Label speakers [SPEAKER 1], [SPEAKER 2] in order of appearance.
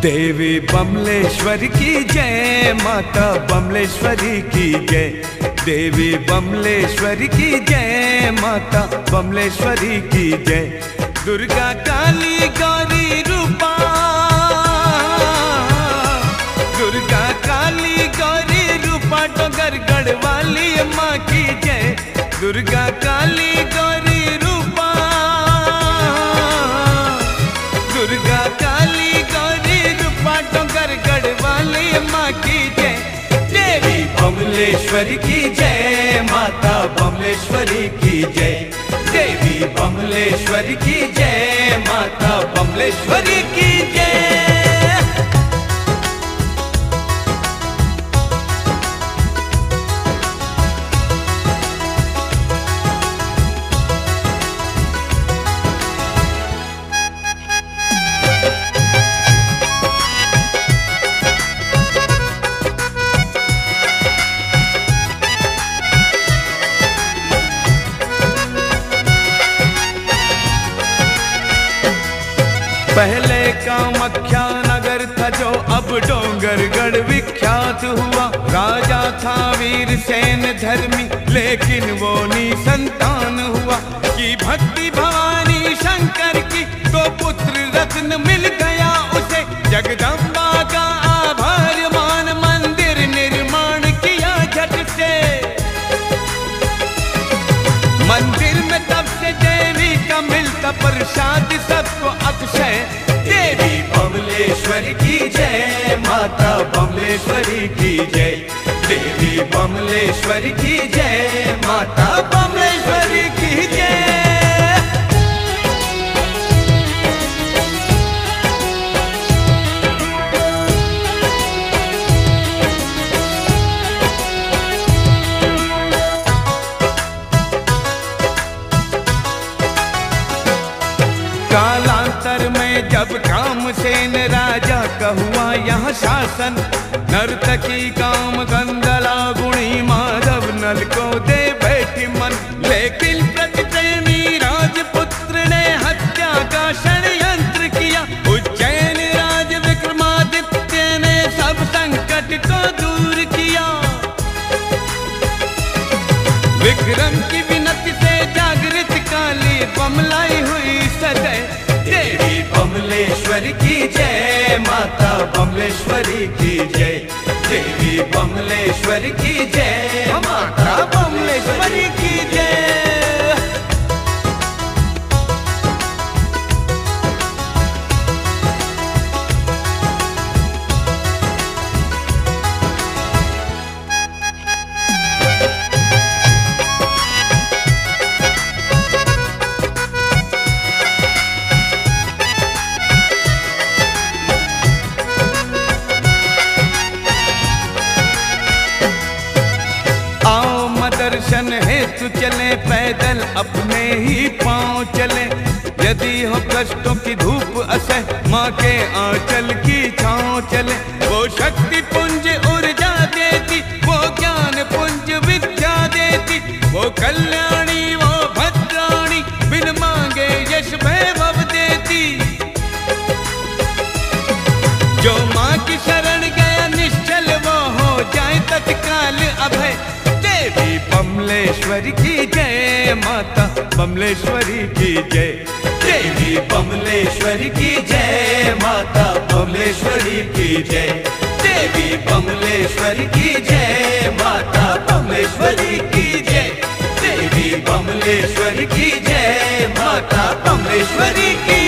[SPEAKER 1] देवी बमलेश्वरी की जय, माता बमलेश्वरी की जय। देवी बमलेश्वरी की जय, माता बमलेश्वरी की जय। दुर्गा काली गौरी रूपा, दुर्गा काली गौरी रूपा, डोंगर गढ़वाली माँ की जय। दुर्गा काली गौरी रूपा, दुर्गा काली गौरी रूपा, डोंगर गढ़वाली माँ की जय। देवी बमलेश्वरी की जय, माता बमलेश्वरी की जय। देवी बमलेश्वरी की जय, माता बमलेश्वरी की जय। पहले कामाख्या नगर था जो अब डोंगरगढ़ विख्यात हुआ। राजा था वीर सेन धर्मी, लेकिन वो निसंतान हुआ। कि भक्ति भवानी शंकर की, तो पुत्र रत्न मिल गया उसे। जगदम्बा का आभार मान मंदिर निर्माण किया झट से। मंदिर में तब से देवी का मिलता प्रसाद सबको अक्षय। देवी बमलेश्वरी की जय, माता बमलेश्वरी की जय। देवी बमलेश्वरी की जय, माता बमलेश्वरी की जय। कालांतर में जब कामसेन राजा का हुआ यहाँ शासन। नर्तकी काम गंदला गुणी माधव नल को दे बैठी मन। लेकिन प्रतिप्रेमी राजपुत्र ने हत्या का षड्यंत्र किया। उज्जैन राज विक्रमादित्य ने सब संकट को दूर किया। विक्रम की विनती से जागृत काली बमलाई हुई सदै। देवी बमलेश्वरी की जय, माता बमलेश्वरी की जय। देवी बमलेश्वरी की जय, माता बमलेश्वरी की जय। दर्शन हेतु चले पैदल अपने ही पांव चले। यदि हो कष्टों की धूप असह, माँ के आंचल की छाँव चले। वो शक्ति पुंज ऊर्जा देती, वो ज्ञान पुंज विद्या देती। वो कल्याणी वो भद्राणी, बिन मांगे यश वैभव देती। जो माँ की शरण गया निश्चल, वो हो जाए तत्काल अभय। देवी बमलेश्वरी की जय, माता बमलेश्वरी की जय। देवी बमलेश्वरी की जय, माता बमलेश्वरी की जय। देवी बमलेश्वरी की जय, माता बमलेश्वरी की जय। देवी बमलेश्वरी की जय, माता बमलेश्वरी की